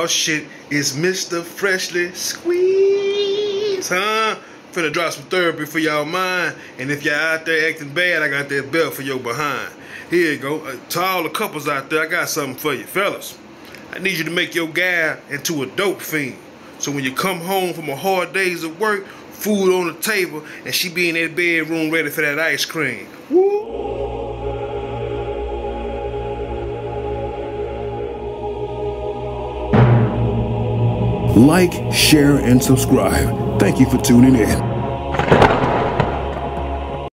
Oh shit, it's Mr. Freshly Squeezed, huh? Finna drop some therapy for y'all mind. And if y'all out there acting bad, I got that belt for your behind. Here you go. To all the couples out there, I got something for you. Fellas, I need you to make your gal into a dope fiend. So when you come home from a hard days of work, food on the table, and she be in that bedroom ready for that ice cream. Woo! Like, share, and subscribe. Thank you for tuning in.